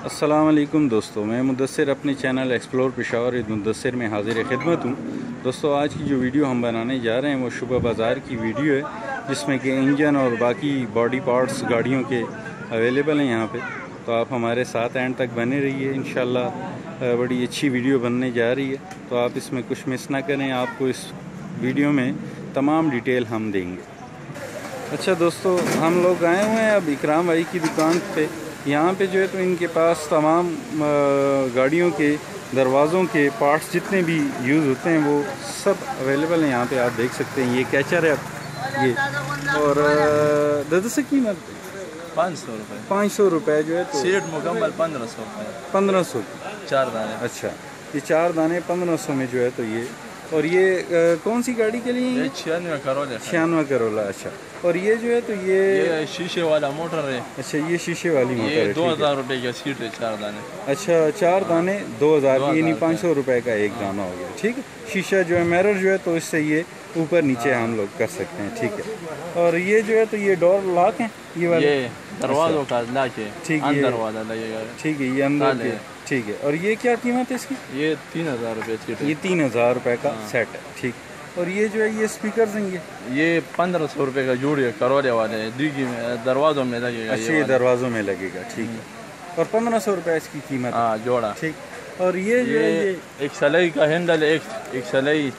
अस्सलाम वालेकुम दोस्तों, मैं मुदस्सिर अपने चैनल एक्सप्लोर पेशावर मुदस्सिर में हाजिर खिदमत हूँ। दोस्तों, आज की जो वीडियो हम बनाने जा रहे हैं वो शुबह बाज़ार की वीडियो है, जिसमें कि इंजन और बाकी बॉडी पार्ट्स गाड़ियों के अवेलेबल हैं यहाँ पे। तो आप हमारे साथ एंड तक बने रहिए, इंशाल्लाह बड़ी अच्छी वीडियो बनने जा रही है। तो आप इसमें कुछ मिस ना करें, आपको इस वीडियो में तमाम डिटेल हम देंगे। अच्छा दोस्तों, हम लोग आए हुए हैं अब इकराम भाई की दुकान पे। यहाँ पे जो है तो इनके पास तमाम गाड़ियों के दरवाज़ों के पार्ट्स जितने भी यूज़ होते हैं वो सब अवेलेबल हैं यहाँ पे। आप देख सकते हैं, ये कैचर है ये, और दादा से कीमत 500 रुपये। 500 रुपये जो है तो सीट मुकम्मल 1500 रुपये। 1500 4 दाने। अच्छा, ये 4 दाने 1500 में जो है तो ये। और ये कौन सी गाड़ी के लिए? 96 करोला। 96 करोला। अच्छा, और ये जो है तो ये शीशे वाला मोटर है। अच्छा, ये शीशे वाली मोटर है। 2000 रुपये का सीट है, 4 दाने। अच्छा, 4 दाने 2000, यानी 500 रुपये का एक दाना हो गया। ठीक है, शीशा जो है, मिरर जो है तो इससे ये ऊपर नीचे हम लोग कर सकते हैं। ठीक है, और ये जो है तो ये डोर लॉक है, ये वाले दरवाज़ों का लॉक है। ठीक है, अंदर वाला लगेगा। ठीक है, ये अंदर के। ठीक है, और ये क्या कीमत है इसकी? ये 3000 रुपये सीट है। ये 3000 रुपये का सेट है। ठीक, और ये जो है ये स्पीकर हैं, ये 1500 रुपये का जोड़ी है, करोले वाले दीगी में दरवाज़ों में लगेगा। अच्छा, ये दरवाज़ों में लगेगा। ठीक है, और 1500 रुपये इसकी कीमत। हाँ, जोड़ा। ठीक, और ये जो है ये एक सलाई का हैंडल, एक सलाई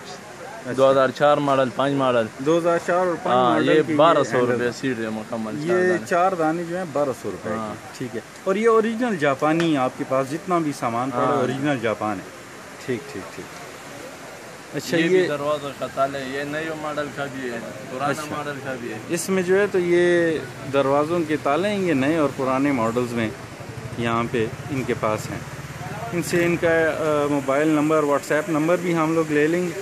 2004 मॉडल, 5 मॉडल 2004 और 5 मॉडल। ये 1200 रुपये सीट है मुकम्मल। ये 4 दाने जो है 1200 रुपये की। ठीक है, और ये ओरिजिनल जापानी, आपके पास जितना भी सामान पड़ा है ओरिजिनल जापान है। ठीक ठीक ठीक। अच्छा, ये दरवाज़ा का ताले, ये नए मॉडल का भी है, पुराना मॉडल का भी है। इसमें जो है तो ये दरवाज़ों के ताले हैं, ये नए और पुराने मॉडल्स में यहाँ पे इनके पास हैं। इनसे इनका मोबाइल नंबर, व्हाट्सएप नंबर भी हम लोग ले लेंगे।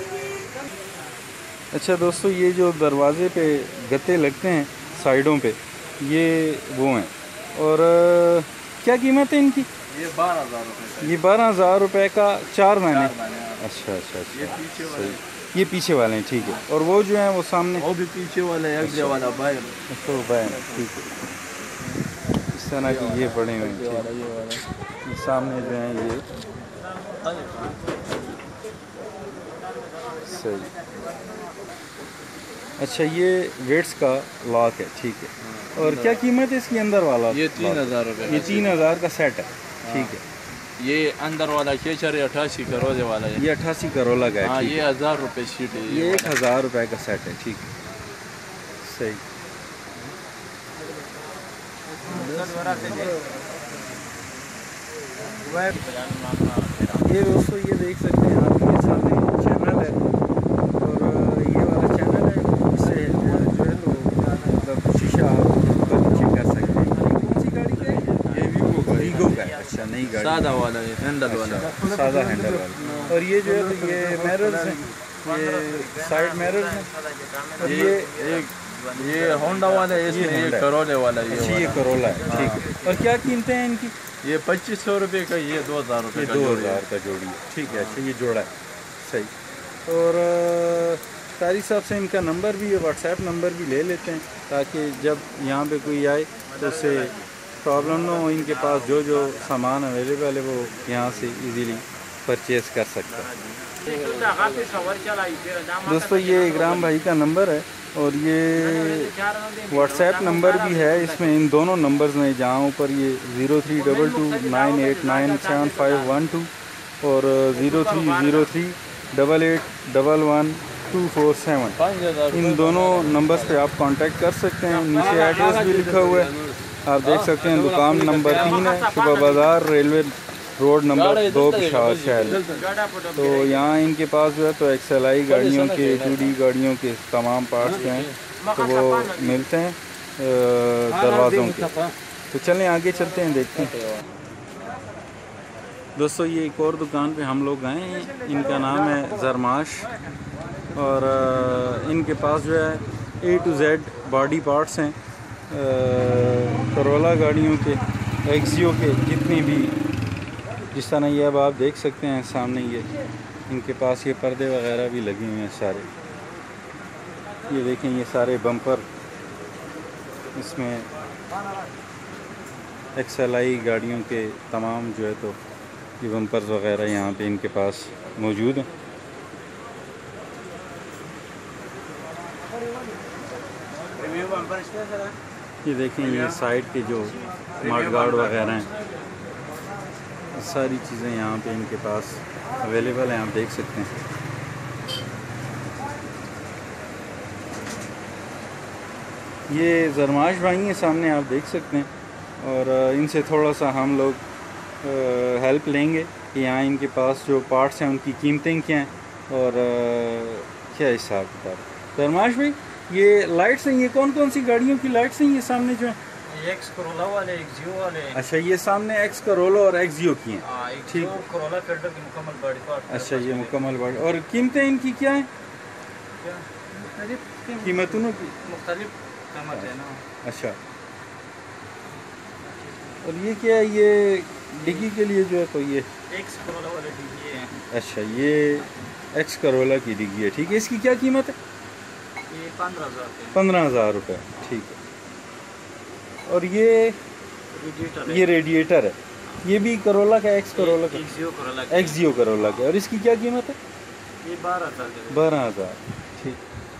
अच्छा दोस्तों, ये जो दरवाज़े पे गत्ते लगते हैं साइडों पे, ये वो हैं। और क्या कीमत है इनकी? ये 12000 रुपये। ये 12000 रुपये का 4 दाने। अच्छा अच्छा अच्छा, ये पीछे वाले, ये पीछे वाले हैं। ठीक है, और वो जो है वो सामने, वो भी पीछे वाला है, अगले वाला बाहर। तो बाहर। ठीक है, इस तरह के ये बड़े हुए हैं। सामने जो है ये सही। अच्छा, ये वेट्स का लॉक है। ठीक है, और क्या कीमत है इसकी अंदर वाला? ये 3000 रुपये। ये 3000 का सेट है। ठीक है, ये अंदर वाला केचर 88 करोले वाला है। ये 88 करोला का है। हाँ, ये 1000 रुपये सीट है। ये 1000 रुपये का सेट है। ठीक है, सही। ये दोस्तों, ये देख सकते हैं आप, ये सामने चैनल है, और ये वाला चैनल है, इससे जो है तो मतलब शीशा ऊपर नीचे कर सकते हैं। कौन सी गाड़ी का है? ये वीगो का है। अच्छा, नई गाड़ी, सादा वाला है, हैंडल वाला। सादा हैंडल वाला। और ये जो है तो ये मिरर्स हैं, ये साइड मिरर्स हैं। और ये होंडा वाला है, इसमें ये करोले वाला है। अच्छा, ये करोला है। ठीक है, और क्या कीमतें हैं इनकी? ये 2500 रुपये का, ये 2000 रुपये का। 2000 का जोड़ी है। ठीक है, अच्छा, ये जोड़ा है। सही। और कारी साहब से इनका नंबर भी है, व्हाट्सएप नंबर भी ले लेते हैं, ताकि जब यहाँ पे कोई आए तो उससे प्रॉब्लम ना हो। इनके पास जो जो सामान अवेलेबल है वो यहाँ से इजीली परचेज़ कर सकता है। दोस्तों, ये इकराम भाई का नंबर है, और ये व्हाट्सएप नंबर भी है इसमें, इन दोनों नंबर्स में, जहाँ ऊपर ये 0322989751 और 030388111247, इन दोनों नंबर्स पे आप कांटेक्ट कर सकते हैं। नीचे एड्रेस भी लिखा हुआ है, आप देख सकते हैं। दुकान नंबर 3 है, शुबह बाज़ार, रेलवे रोड नंबर 2, पेशावर शहर। तो यहाँ इनके पास जो है तो XLI गाड़ियों के, 2D गाड़ियों के तमाम पार्ट्स जो हैं तो वो मिलते हैं दरवाज़ों के। तो चलें आगे चलते हैं, देखते हैं। दोस्तों, ये एक और दुकान पे हम लोग आए हैं, इनका नाम है ज़रमाश, और इनके पास जो है A to Z body parts हैं करोला गाड़ियों के, एक्सियो के, जितनी भी, जिस तरह ये अब आप देख सकते हैं सामने, ये इनके पास ये पर्दे वगैरह भी लगे हुए हैं सारे। ये देखें, ये सारे बम्पर इसमें XLI गाड़ियों के तमाम जो है तो ये बम्पर्स वगैरह यहाँ पे इनके पास मौजूद हैं। ये देखें, ये साइड के जो स्मार्ट गार्ड वगैरह हैं, सारी चीज़ें यहाँ पे इनके पास अवेलेबल हैं, आप देख सकते हैं। ये जरमाश भाई हैं सामने, आप देख सकते हैं, और इनसे थोड़ा सा हम लोग हेल्प लेंगे कि यहाँ इनके पास जो पार्ट्स हैं उनकी कीमतें क्या हैं और क्या हिसाब किताब। जरमाश भाई, ये लाइट्स हैं, ये कौन कौन सी गाड़ियों की लाइट्स हैं ये सामने जो हैं? एक्स करोला वाले, एक्सियो वाले। अच्छा, ये सामने एक्स करोला और एक्सियो की हैं, ठीक। करोला फिल्टर की मुकम्मल बॉडी पार्ट। अच्छा, ये मुकम्मल बॉडी। और कीमतें इनकी क्या हैं? कीमतों की मुख्तलिफ कीमत है ना। अच्छा, और ये क्या है? ये डिग्गी के लिए जो है तो ये एक्स करोला वाले डिग्गी है। अच्छा, ये एक्स करोला की डिग्गी है, ठीक है। इसकी क्या कीमत है? ये 15,000 है। 15,000 रुपये, ठीक है। और ये रेडिएटर है, ये भी करोला का, एक्स करोला का, एक्सियो करोला का। और इसकी क्या कीमत है? ये 12,000। 12,000, ठीक।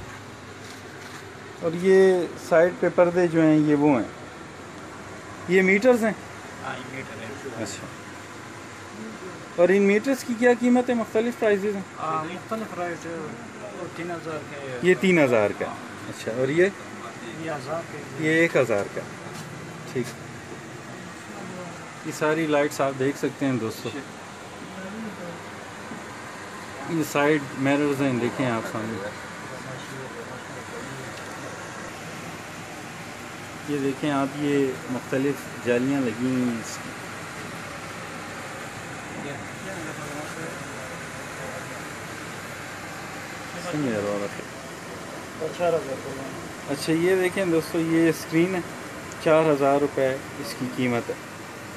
और ये साइड पे पर्दे जो हैं ये वो हैं, ये मीटर्स हैं। मीटर है। अच्छा, और इन मीटर्स की क्या कीमत है? मुख्तलिफ प्राइजेज हैं। मुख्तलिफ प्राइस 3,000 के। ये 3,000 का। अच्छा, और ये 1,000 के। ये 1,000 का, ठीक। ये सारी लाइट्स आप देख सकते हैं दोस्तों। ये साइड मिरर्स हैं, देखें आप सामने। ये देखें आप, ये मुख्तलिफ जालियाँ लगी हुई हैं इसकी। अच्छा, ये देखें दोस्तों, ये स्क्रीन है, 4,000 रुपये इसकी कीमत है।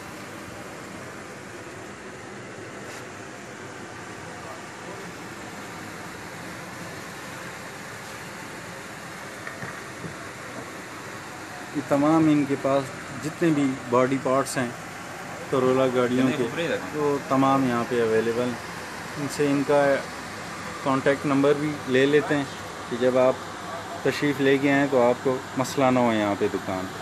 ये तमाम इनके पास जितने भी बॉडी पार्ट्स हैं करोला गाड़ियों के, वो तमाम यहाँ पे अवेलेबल हैं। इनसे इनका कांटेक्ट नंबर भी ले लेते हैं कि जब आप तशरीफ़ ले गए हैं तो आपको मसला ना हो यहाँ पे दुकान पे।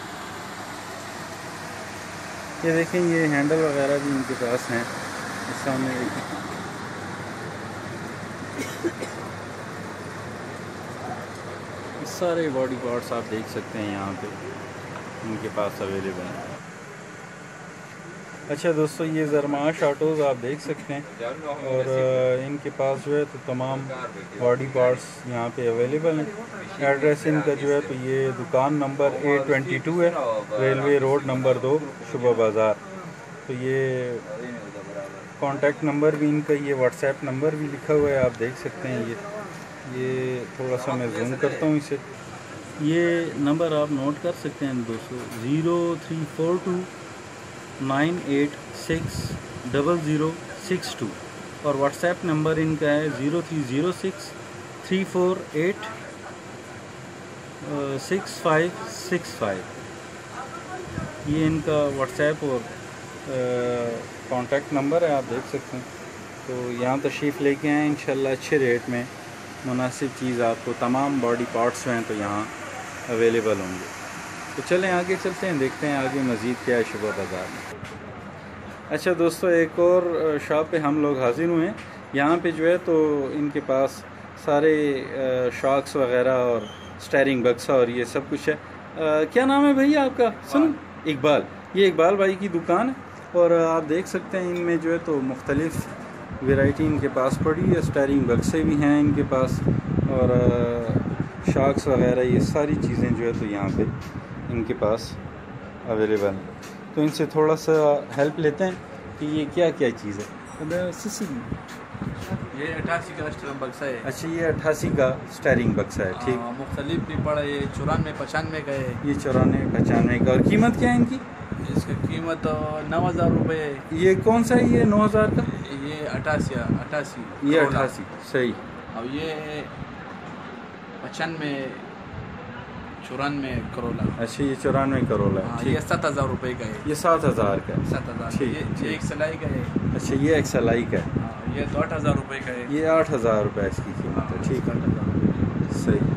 ये देखें, ये हैंडल वगैरह भी इनके पास हैं। इस सामने देखें, सारे बॉडी पार्ट्स आप देख सकते हैं यहाँ पे इनके पास अवेलेबल हैं। अच्छा दोस्तों, ये ज़रमाश ऑटोज़ आप देख सकते हैं, और इनके पास जो है तो तमाम बॉडी पार्ट्स यहाँ पे अवेलेबल हैं। एड्रेस इनका जो है तो ये दुकान नंबर A22 है, रेलवे रोड नंबर 2, शुबा बाज़ार। तो ये कांटेक्ट नंबर भी इनका, ये व्हाट्सएप नंबर भी लिखा हुआ है, आप देख सकते हैं। ये थोड़ा सा मैं जूम करता हूँ इसे। ये नंबर आप नोट कर सकते हैं दोस्तों, 034298600062, और व्हाट्सएप नंबर इनका है 030634866565। ये इनका व्हाट्सएप और कांटेक्ट नंबर है, आप देख सकते हैं। तो यहाँ तशरीफ़ लेके आएँ, इंशाल्लाह अच्छे रेट में मुनासिब चीज़ आपको, तमाम बॉडी पार्ट्स जो हैं तो यहाँ अवेलेबल होंगे। तो चलें आगे चलते हैं, देखते हैं आगे मज़ीद क्या है शुबा बाज़ार में। अच्छा दोस्तों, एक और शॉप पे हम लोग हाज़िर हुए हैं। यहाँ पे जो है तो इनके पास सारे शॉक्स वगैरह और स्टेयरिंग बक्सा और ये सब कुछ है। क्या नाम है भैया आपका? सुन, इकबाल। ये इकबाल भाई की दुकान है, और आप देख सकते हैं इनमें जो है तो मुख्तलिफ़ वैरायटी इनके पास पड़ी है। स्टेयरिंग बक्से भी हैं इनके पास, और शॉक्स वगैरह, ये सारी चीज़ें जो है तो यहाँ पे इनके पास अवेलेबल हैं। तो इनसे थोड़ा सा हेल्प लेते हैं कि ये क्या क्या चीज़ है। ये 88 का स्टेयरिंग बक्सा है। अच्छा, ये 88 का स्टेयरिंग बक्सा है, ठीक। मुख्तलिफ भी पड़ा, ये 94-95 का है। ये 94-95 का। और कीमत क्या है इनकी? इसकी कीमत 9,000 रुपये है। ये कौन सा है? ये 9,000 का। ये 88। ये 88, सही। और ये 95 94 करोला। अच्छा ये 94 करोला है। हाँ, ठीक, ये 7,000 रुपये का है। ये 7,000 का है। 7,000। ठीक, ये एक सिलाई का है। अच्छा ये एक्सएलआई का है। हाँ, ये तो 8,000 रुपये का है। ये 8,000 रुपये इसकी कीमत है। ठीक है, 8,000। सही।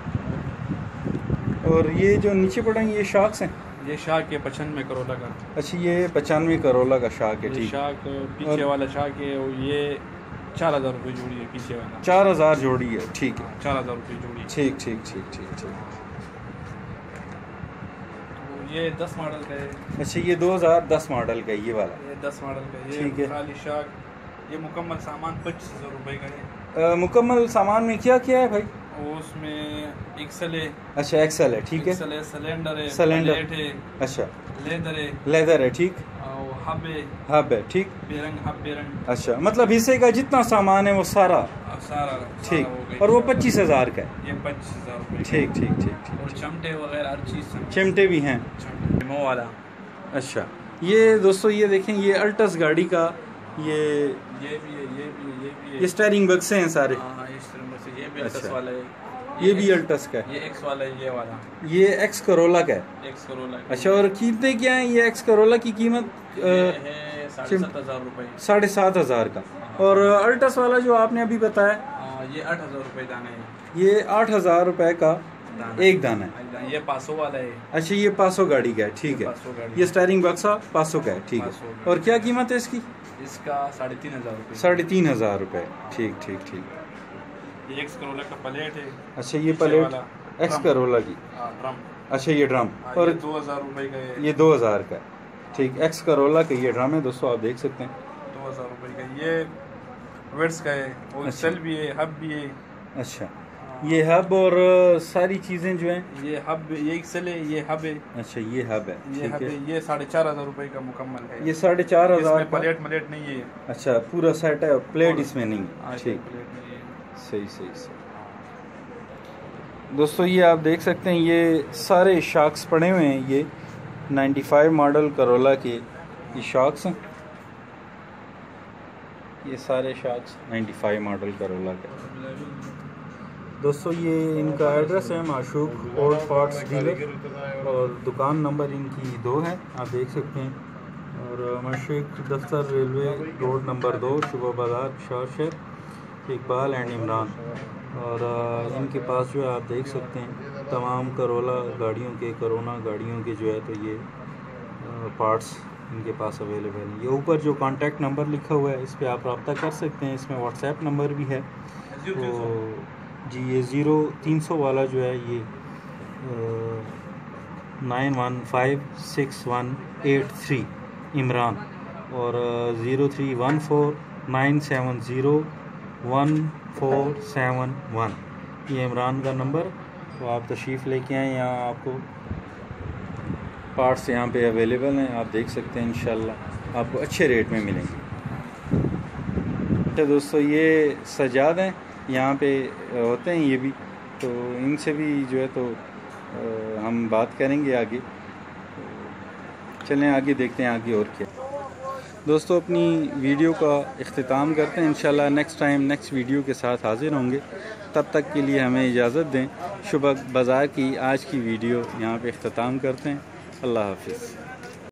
और ये जो नीचे पड़े हैं ये शार्क्स हैं। ये शाक है 95 करोला का। अच्छा ये 95 करोला का शार्क है। ये ठीक, शाक पीछे वाला शाक है, और ये 4,000 रुपये जोड़ी है पीछे वाला। 4,000 जोड़ी है। ठीक है, 4,000 रुपये जोड़ी है। ठीक ठीक ठीक ठीक ठीक। तो ये 10 मॉडल का है। अच्छा ये 2010 मॉडल का है ये वाला। ये 10 मॉडल का है। ठीक ये है। खाली शाक, ये मुकम्मल सामान 25,000 रुपये का है। मुकम्मल सामान में क्या क्या है भाई? और उसमें एक्सल है। अच्छा एक्सेल है। ठीक है, एक्सल है, सिलेंडर है, सिलेंडर। प्लेट है, अच्छा लेदर है, लेदर है। ठीक, और हब है, हब है। ठीक, बेरंग हब बेरंग। अच्छा मतलब हिस्से का जितना सामान है वो सारा। और सारा ठीक, हो गई। और वो 25,000 का है। ये 25,000 रुपये का। ठीक ठीक ठीक ठीक। और चमटे वगैरह हर चीज़। चिमटे भी हैं। चमटे मो वाला। अच्छा ये दोस्तों ये देखें, ये अल्टस गाड़ी का ये ये भी है, ये भी है, ये भी है। ये स्टेयरिंग बक्से हैं सारे। हाँ, इस तरह से ये भी अच्छा। एक्स वाला है। ये भी अल्टस का है। ये एक्स वाला है, ये वाला ये एक्स करोला का है। X Corolla. अच्छा और कीमतें क्या हैं? ये एक्स करोला की कीमत ये है 7,500 रुपये। 7,500 का। और अल्टस वाला जो आपने अभी बताया ये 8,000 रुपये दाना है। ये 8,000 रुपये का दाना। एक दाना है। ये 500 वाला है। अच्छा ये 500 गाड़ी का है। ठीक है, 500 गाड़ी। ये स्टेयरिंग बक्सा 500 का है। ठीक 500 है, का। और क्या कीमत है इसकी? इसका 3,500 रुपये। 3,500 रुपये। ठीक ठीक ठीक। ये एक्स करोला का प्लेट है। अच्छा ये पीछे प्लेट वाला एक्स ड्रम। करोला की। ड्रम। अच्छा ये ड्रम। और और 2,000 रुपये का है। ये 2,000 का है। ठीक, एक्स करोला का ये ड्रम है दोस्तों, आप देख सकते हैं। 2,000 रुपये का। ये वेट्स का है, और अच्छा। सेल भी है, हब भी है। अच्छा ये हब और सारी चीज़ें जो हैं। ये हब, ये एक्सल है, ये हब है। अच्छा ये हब है। ये ठीक हब है, है। ये 4,500 रुपये का मुकम्मल है। ये 4,500 इसमें का। प्लेट नहीं है। अच्छा पूरा सेट है, प्लेट पूरा। इसमें नहीं है। हाँ, ठीक, प्लेट नहीं है। सही सही सही। दोस्तों ये आप देख सकते हैं, ये सारे शार्क्स पड़े हुए हैं। ये 95 मॉडल करोला के ये शार्क्स हैं। ये सारे शार्क्स 95 मॉडल करोला के। दोस्तों ये इनका एड्रेस है माशूक ओल्ड पार्ट्स डीलर, और दुकान नंबर इनकी 2 है, आप देख सकते हैं। और माशूक दफ्तर रेलवे रोड नंबर 2, शुबा बाज़ार, पेशावर शहर, इकबाल एंड इमरान। और इनके पास जो है आप देख सकते हैं तमाम करोला गाड़ियों के, करोना गाड़ियों के जो है तो ये पार्ट्स इनके पास अवेलेबल हैं। ये ऊपर जो कांटेक्ट नंबर लिखा हुआ है इस पर आप रब्ता कर सकते हैं। इसमें व्हाट्सएप नंबर भी है। तो जी ये 0300 वाला जो है ये 915618 इमरान, और 03149701 ये इमरान का नंबर। तो आप तशरीफ़ लेके आएँ, यहाँ आपको पार्ट्स यहाँ पे अवेलेबल हैं, आप देख सकते हैं। इंशाल्लाह आपको अच्छे रेट में मिलेंगे। अच्छा दोस्तों ये सजाद हैं, यहाँ पे होते हैं ये भी, तो इनसे भी जो है तो हम बात करेंगे आगे। चलें आगे देखते हैं आगे और क्या। दोस्तों अपनी वीडियो का इख्तिताम करते हैं। इंशाल्लाह नेक्स्ट टाइम नेक्स्ट वीडियो के साथ हाज़िर होंगे। तब तक के लिए हमें इजाज़त दें। शुबा बाज़ार की आज की वीडियो यहाँ पे इख्तिताम करते हैं। अल्लाह हाफ़िज़।